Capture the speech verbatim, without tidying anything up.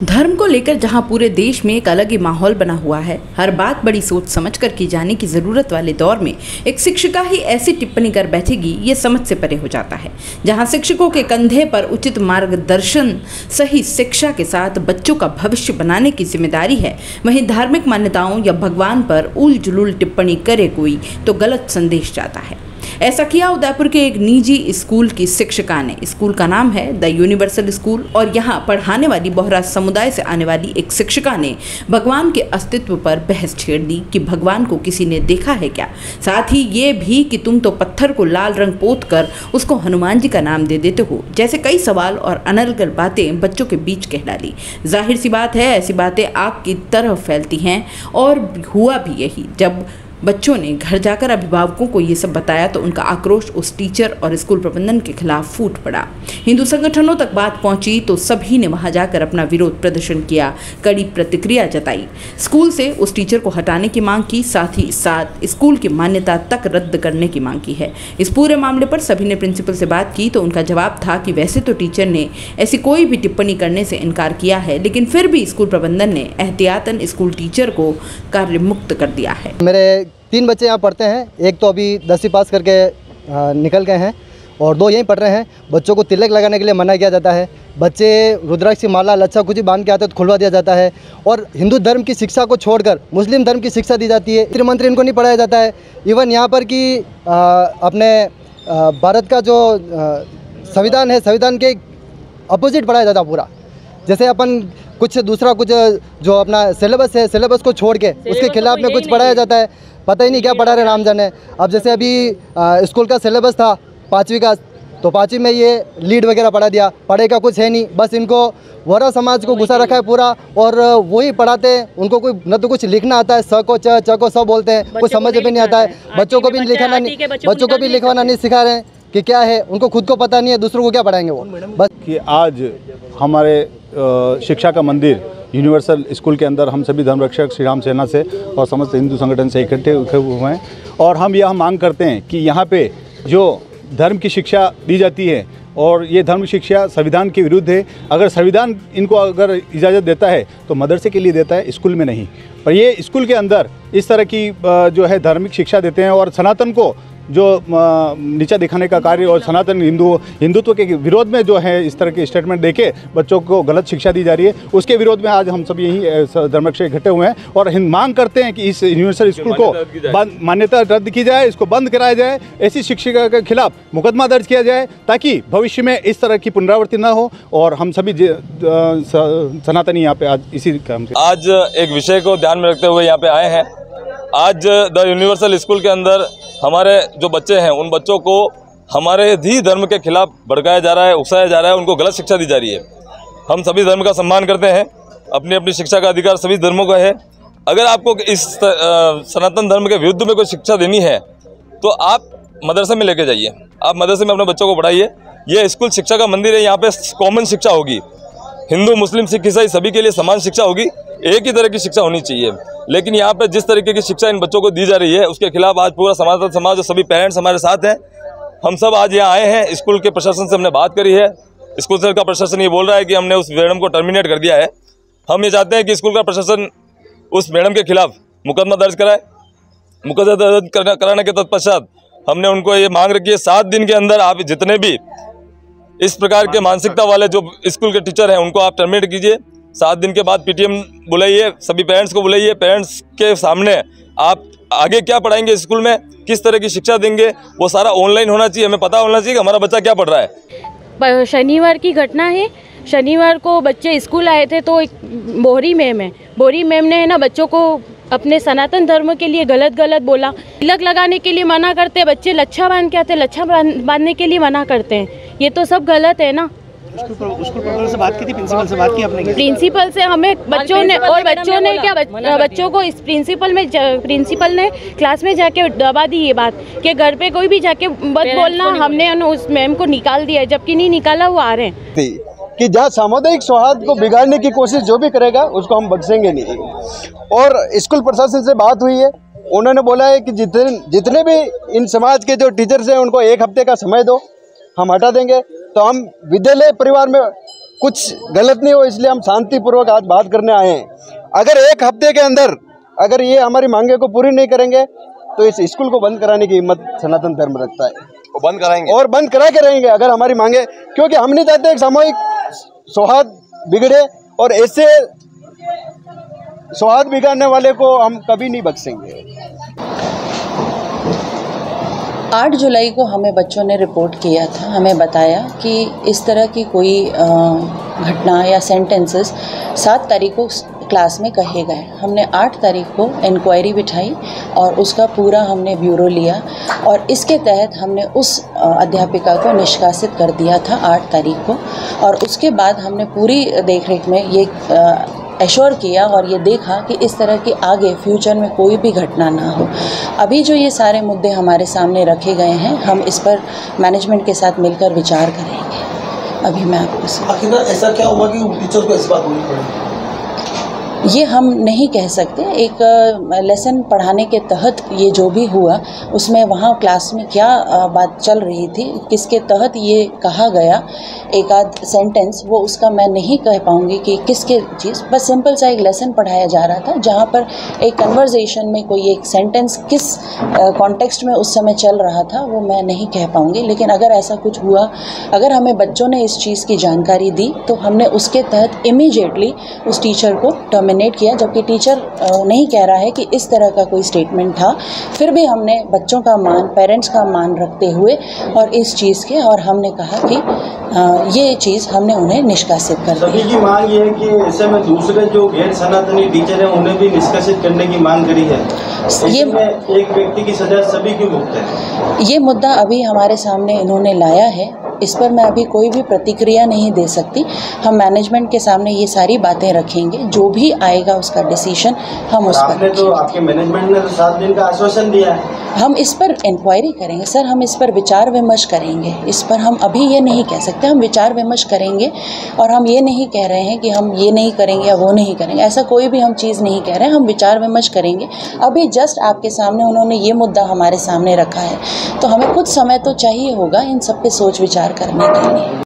धर्म को लेकर जहां पूरे देश में एक अलग ही माहौल बना हुआ है, हर बात बड़ी सोच समझ कर की जाने की जरूरत वाले दौर में एक शिक्षिका ही ऐसी टिप्पणी कर बैठेगी, ये समझ से परे हो जाता है। जहां शिक्षकों के कंधे पर उचित मार्गदर्शन, सही शिक्षा के साथ बच्चों का भविष्य बनाने की जिम्मेदारी है, वहीं धार्मिक मान्यताओं या भगवान पर उल जुलूल टिप्पणी करे कोई तो गलत संदेश जाता है। ऐसा किया उदयपुर के एक निजी स्कूल की शिक्षिका ने। स्कूल का नाम है द यूनिवर्सल स्कूल और यहाँ पढ़ाने वाली बोहरा समुदाय से आने वाली एक शिक्षिका ने भगवान के अस्तित्व पर बहस छेड़ दी कि भगवान को किसी ने देखा है क्या। साथ ही ये भी कि तुम तो पत्थर को लाल रंग पोत कर उसको हनुमान जी का नाम दे देते हो, जैसे कई सवाल और अनर्गल बातें बच्चों के बीच कह डाली। जाहिर सी बात है, ऐसी बातें आग की तरह फैलती हैं और हुआ भी यही। जब बच्चों ने घर जाकर अभिभावकों को ये सब बताया तो उनका आक्रोश उस टीचर और स्कूल प्रबंधन के खिलाफ फूट पड़ा। हिंदू संगठनों तक बात पहुंची तो सभी ने वहां जाकर अपना विरोध प्रदर्शन किया, कड़ी प्रतिक्रिया जताई, स्कूल से उस टीचर को हटाने की मांग की, साथ ही साथ स्कूल की मान्यता तक रद्द करने की मांग की है। इस पूरे मामले पर सभी ने प्रिंसिपल से बात की तो उनका जवाब था कि वैसे तो टीचर ने ऐसी कोई भी टिप्पणी करने से इनकार किया है, लेकिन फिर भी स्कूल प्रबंधन ने एहतियातन स्कूल टीचर को कार्य मुक्त कर दिया है। मेरे तीन बच्चे यहाँ पढ़ते हैं, एक तो अभी दसवीं पास करके आ, निकल गए हैं और दो यहीं पढ़ रहे हैं। बच्चों को तिलक लगाने के लिए मना किया जाता है। बच्चे रुद्राक्ष की माला, लच्छा कुछ बांध के आते तो खुलवा दिया जाता है और हिंदू धर्म की शिक्षा को छोड़कर मुस्लिम धर्म की शिक्षा दी जाती है। मंत्री इनको नहीं पढ़ाया जाता है। इवन यहाँ पर कि आ, अपने आ, भारत का जो संविधान है, संविधान के अपोजिट पढ़ाया जाता है पूरा। जैसे अपन कुछ दूसरा कुछ जो अपना सिलेबस है, सिलेबस को छोड़ के उसके खिलाफ में कुछ पढ़ाया जाता है, पता ही नहीं क्या पढ़ा रहे राम जाने। अब जैसे अभी आ, स्कूल का सिलेबस था पाँचवीं का, तो पाँचवीं में ये लीड वगैरह पढ़ा दिया, पढ़े का कुछ है नहीं, बस इनको वोरा समाज को घुसा रखा है पूरा और वही पढ़ाते हैं। उनको कोई न तो कुछ लिखना आता है, स को च, च को स बोलते हैं, कुछ समझ में नहीं आता है। बच्चों को भी लिखाना नहीं, बच्चों को भी लिखवाना नहीं सिखा रहे हैं कि क्या है, उनको खुद को पता नहीं है, दूसरों को क्या पढ़ाएंगे वो। बस कि आज हमारे शिक्षा का मंदिर यूनिवर्सल स्कूल के अंदर हम सभी धर्मरक्षक श्री राम सेना से और समस्त हिंदू संगठन से इकट्ठे हुए हैं और हम यह मांग करते हैं कि यहाँ पे जो धर्म की शिक्षा दी जाती है और ये धर्म शिक्षा संविधान के विरुद्ध है। अगर संविधान इनको अगर इजाज़त देता है तो मदरसे के लिए देता है, स्कूल में नहीं। और ये स्कूल के अंदर इस तरह की जो है धार्मिक शिक्षा देते हैं और सनातन को जो नीचा दिखाने का कार्य और सनातन हिंदू हिंदुत्व के विरोध में जो है इस तरह के स्टेटमेंट देके बच्चों को गलत शिक्षा दी जा रही है, उसके विरोध में आज हम सब यही धर्मरक्षक इकट्ठे हुए हैं और मांग करते हैं कि इस यूनिवर्सल स्कूल को मान्यता रद्द की जाए, इसको बंद कराया जाए, ऐसी शिक्षिका के खिलाफ मुकदमा दर्ज किया जाए ताकि भविष्य में इस तरह की पुनरावृत्ति न हो और हम सभी सनातनी यहाँ पे आज इसी काम से आज एक विषय को ध्यान में रखते हुए यहाँ पे आए हैं। आज द यूनिवर्सल स्कूल के अंदर हमारे जो बच्चे हैं उन बच्चों को हमारे ही धर्म के खिलाफ भड़काया जा रहा है, उकसाया जा रहा है, उनको गलत शिक्षा दी जा रही है। हम सभी धर्म का सम्मान करते हैं, अपनी अपनी शिक्षा का अधिकार सभी धर्मों का है। अगर आपको इस सनातन धर्म के विरुद्ध में कोई शिक्षा देनी है तो आप मदरसे में लेके जाइए, आप मदरसे में अपने बच्चों को पढ़ाइए। ये स्कूल शिक्षा का मंदिर है, यहाँ पे कॉमन शिक्षा होगी, हिंदू मुस्लिम सिख ईसाई सभी के लिए समान शिक्षा होगी, एक ही तरह की शिक्षा होनी चाहिए। लेकिन यहाँ पे जिस तरीके की शिक्षा इन बच्चों को दी जा रही है उसके खिलाफ आज पूरा सनातन समाज और सभी पेरेंट्स हमारे साथ हैं। हम सब आज यहाँ आए हैं, स्कूल के प्रशासन से हमने बात करी है। स्कूल का प्रशासन ये बोल रहा है कि हमने उस मैडम को टर्मिनेट कर दिया है। हम ये चाहते हैं कि स्कूल का प्रशासन उस मैडम के खिलाफ मुकदमा दर्ज कराए। मुकदमा दर्ज कराने के तत्पश्चात हमने उनको ये मांग रखी है, सात दिन के अंदर आप जितने भी इस प्रकार के मानसिकता वाले जो स्कूल के टीचर हैं उनको आप टर्मिनेट कीजिए। सात दिन के बाद पीटीएम बुलाइए, सभी पेरेंट्स को बुलाइए, पेरेंट्स के सामने आप आगे क्या पढ़ाएंगे स्कूल में, किस तरह की शिक्षा देंगे, वो सारा ऑनलाइन होना चाहिए। हमें पता होना चाहिए कि हमारा बच्चा क्या पढ़ रहा है। शनिवार की घटना है, शनिवार को बच्चे स्कूल आए थे तो एक बोहरी मैम है, बोहरी मैम ने है ना बच्चों को अपने सनातन धर्म के लिए गलत गलत बोला। तिलक लगाने के लिए मना करते हैं, बच्चे लच्छा बांध के आते, लच्छा बांधने के लिए मना करते हैं। ये तो सब गलत है ना। स्कूल से बात की थी, प्रिंसिपल से बात की आपने? प्रिंसिपल से हमें बच्चों ने और बच्चों ने क्या बच्चों को इस प्रिंसिपल में प्रिंसिपल ने क्लास में जाके दबा दी ये बात कि घर पे कोई भी जाके मत बोलना। हमने उस मैम को निकाल दिया, जबकि नहीं निकाला, वो आ रहे हैं कि जहाँ सामुदायिक सौहार्द को बिगाड़ने की कोशिश जो भी करेगा उसको हम बख्शेंगे नहीं। और स्कूल प्रशासन से बात हुई है, उन्होंने बोला है कि जितने जितने भी इन समाज के जो टीचर्स हैं उनको एक हफ्ते का समय दो, हम हटा देंगे। तो हम विद्यालय परिवार में कुछ गलत नहीं हो, इसलिए हम शांतिपूर्वक आज बात करने आए हैं। अगर एक हफ्ते के अंदर अगर ये हमारी मांगे को पूरी नहीं करेंगे तो इस स्कूल को बंद कराने की हिम्मत सनातन धर्म रखता है। वो बंद कराएंगे और बंद करा के रहेंगे अगर हमारी मांगे, क्योंकि हम नहीं चाहते एक सामूहिक सौहार्द बिगड़े, और ऐसे सौहार्द बिगाड़ने वाले को हम कभी नहीं बख्शेंगे। आठ जुलाई को हमें बच्चों ने रिपोर्ट किया था, हमें बताया कि इस तरह की कोई घटना या सेंटेंसेस सात तारीख को क्लास में कहे गए। हमने आठ तारीख को इंक्वायरी बिठाई और उसका पूरा हमने ब्यूरो लिया और इसके तहत हमने उस अध्यापिका को निष्कासित कर दिया था आठ तारीख को। और उसके बाद हमने पूरी देखरेख में ये एश्योर किया और ये देखा कि इस तरह के आगे फ्यूचर में कोई भी घटना ना हो। अभी जो ये सारे मुद्दे हमारे सामने रखे गए हैं, हम इस पर मैनेजमेंट के साथ मिलकर विचार करेंगे। अभी मैं आपको आखिर ऐसा क्या हुआ कि टीचर को इस बात बोलनी पड़ी? ये हम नहीं कह सकते। एक लेसन पढ़ाने के तहत ये जो भी हुआ उसमें वहाँ क्लास में क्या बात चल रही थी, किसके तहत ये कहा गया एक आध सेंटेंस, वो उसका मैं नहीं कह पाऊँगी कि किसके चीज़। बस सिंपल सा एक लेसन पढ़ाया जा रहा था जहाँ पर एक कन्वर्सेशन में कोई एक सेंटेंस किस कॉन्टेक्स्ट में उस समय चल रहा था वो मैं नहीं कह पाऊँगी। लेकिन अगर ऐसा कुछ हुआ, अगर हमें बच्चों ने इस चीज़ की जानकारी दी तो हमने उसके तहत इमीडिएटली उस टीचर को टर्मिनेट किया, जबकि टीचर नहीं कह रहा है कि इस तरह का कोई स्टेटमेंट था। फिर भी हमने बच्चों का मान, पेरेंट्स का मान रखते हुए और इस चीज़ के और हमने कहा कि ये चीज़ हमने उन्हें निष्कासित कर दी। सभी की मांग ये है कि ऐसे में दूसरे जो गैर सनातनी टीचर हैं उन्हें भी निष्कासित करने की मांग करी है। ये में एक व्यक्ति की सजा सभी क्यों भुगते हैं? ये मुद्दा अभी हमारे सामने इन्होंने लाया है, इस पर मैं अभी कोई भी प्रतिक्रिया नहीं दे सकती। हम मैनेजमेंट के सामने ये सारी बातें रखेंगे, जो भी आएगा उसका डिसीजन हम उस पर। तो आपके मैनेजमेंट ने तो सात दिन का आश्वासन दिया है। हम इस पर इंक्वायरी करेंगे सर, हम इस पर विचार विमर्श करेंगे। इस पर हम अभी ये नहीं कह सकते, हम विचार विमर्श करेंगे और हम ये नहीं कह रहे हैं कि हम ये नहीं करेंगे या वो नहीं करेंगे, ऐसा कोई भी हम चीज़ नहीं कह रहे हैं। हम विचार विमर्श करेंगे। अभी जस्ट आपके सामने उन्होंने ये मुद्दा हमारे सामने रखा है, तो हमें कुछ समय तो चाहिए होगा इन सब पे सोच विचार करने के लिए।